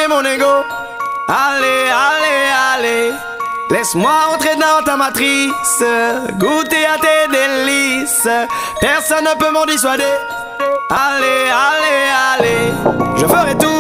mon ego. Allez, allez, allez, laisse-moi entrer dans ta matrice, goûter à tes délices. Personne ne peut m'en dissuader. Allez, allez, allez, je ferai tout